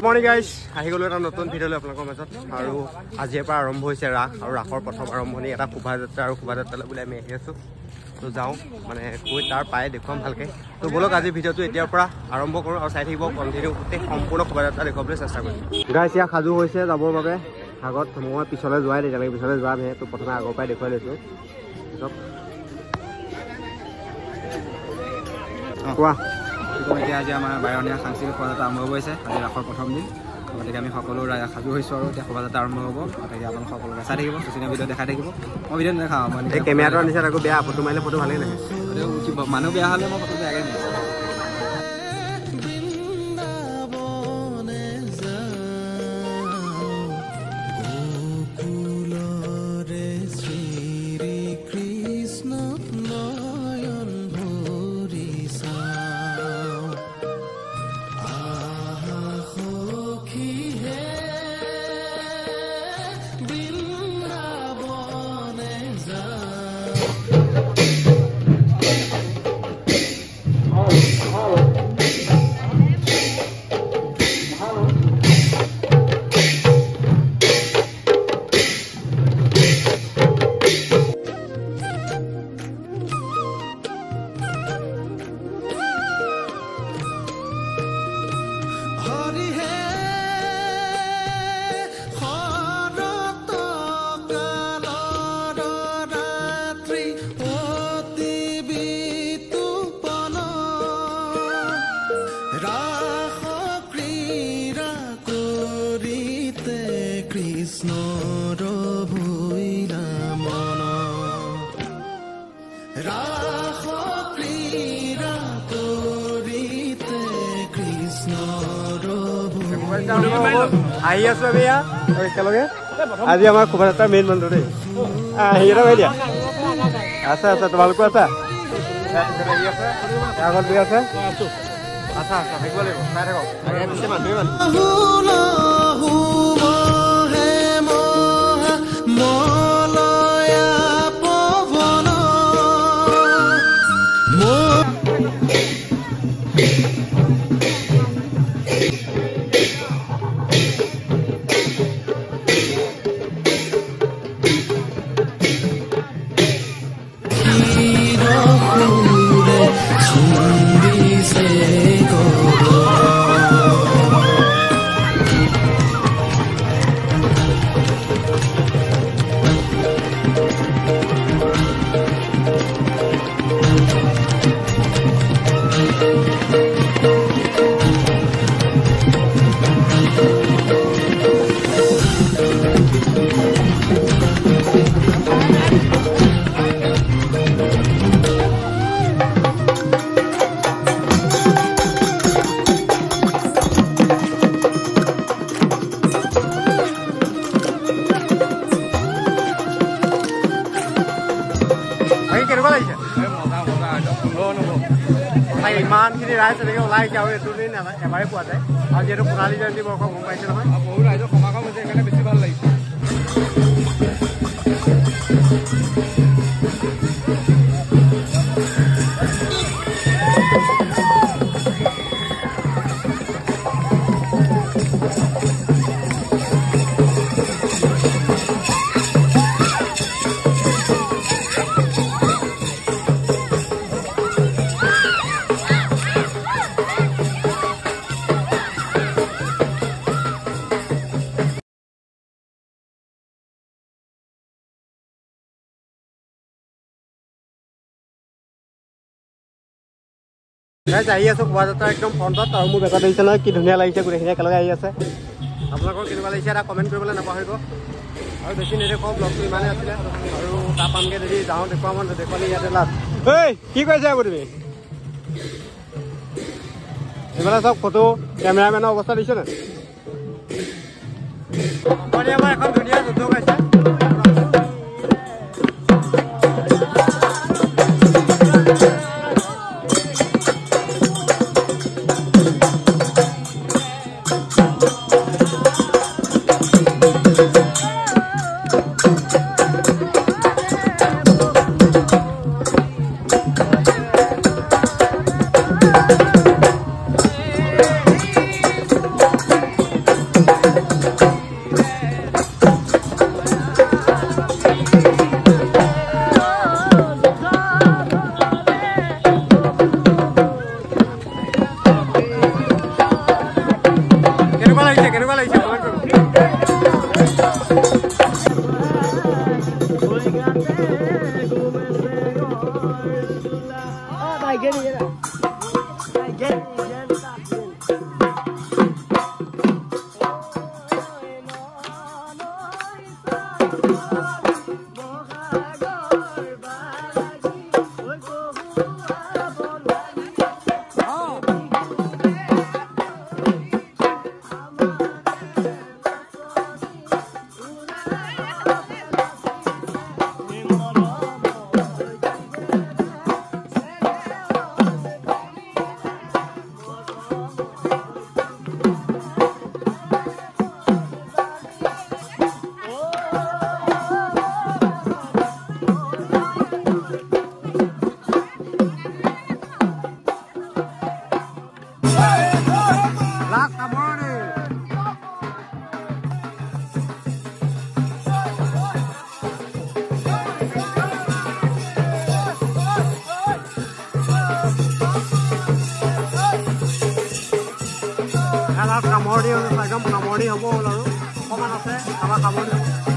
morning guys আহি গ'লো এটা নতুন ভিডিঅ'লৈ আপোনালোকৰ মাজত আৰু আজিৰ পৰা আৰম্ভ হৈছে ৰাস আৰু ৰাসৰ প্ৰথম আৰম্ভণি এটা শোভাযাত্ৰা আৰু শোভাযাত্ৰালৈ বুলি আমি আহি আছোঁ তো যাওঁ মানে গৈ তাৰ পাই দেখুৱাম ভালকৈ তো ব'লক আজি ভিডিঅ'টো এতিয়াৰ পৰা আৰম্ভ কৰোঁ আৰু চাই থাকিব কণ্টিনিউ গোটেই সম্পূৰ্ণ শোভাযাত্ৰা দেখুৱাবলৈ চেষ্টা কৰিম গাইজ ইয়াত সাজু হৈছে যাবৰ বাবে আগত মই পিছলৈ যোৱাই তেতিয়ালৈকে পিছলৈ যোৱামহে তো প্ৰথমে আগৰ পৰাই দেখুৱাই লৈছোঁ কোৱা এতিয়া আজি আমাৰ বাৰনীয়া সাংস্কৃতিক শোভাযাত্ৰা আৰম্ভ হৈছে আজি ৰাসৰ প্ৰথম দিন গতিকে আমি সকলো সাজু হৈছোঁ আৰু এতিয়া শোভাযাত্ৰা আৰম্ভ হ'ব গতিকে আপোনালোক সকলোকে চাই থাকিব চচিয়েল ভিডিঅ' দেখাই থাকিব মই ভিডিঅ' নেদেখাওঁ মই কেমেৰাটো আনিছে আকৌ বেয়া ফটো মাৰিলে ফটো ভালেই নাহে মানুহ বেয়া হ'লে মই ফটো বেয়াকৈ নিওঁ আহি আছো আমি ইয়াত একেলগে আজি আমাৰ শোভাযাত্ৰাৰ মেইন মানুহ দেই সিহঁতে ভাই দিয়া আছে আছে তোমালোকো আছা আগত দুই আছে আচ্ছা আচ্ছা থাকিব লাগিব চাই থাকক আগে পিছে মানুহে ইমানখিনি ৰাইজ এনেকৈ ওলাইছে আৰু এইটো দিন এবাৰেই পোৱা যায় আৰু যিহেতু সোণালী জয়ন্তী বৰ্ষ গম পাইছে নহয় বহু ৰাইজৰ সমাগম হৈছে সেইকাৰণে বেছি ভাল লাগিছে আহি আছো শোভাযাত্ৰা একদম ফ্ৰণ্টত আৰু মোৰ বেটা দেখিছে নহয় কি ধুনীয়া লাগিছে গোটেইখিনি একেলগে আহি আছে আপোনালোকৰ কেনেকুৱা লাগিছে এটা কমেণ্ট কৰিবলৈ নাপাহৰিব আৰু বেছি নেদেখুৱাওঁ ব্লগটো ইমানেই আছিলে আৰু তাৰ পামগৈ যদি যাওঁ দেখুৱাম দেখুৱালে ইয়াতে লাভ ঐ কি কৈছে আকৌ তুমি এইফালে চব ফটো কেমেৰামেনৰ অৱস্থা দিছে নে আমাৰ এখন ধুনীয়া যুদ্ধ পাইছে কামড়ি একদম কামড়ি হ'ব হ'ল আৰু অকণমান আছে আমাৰ কামড়ি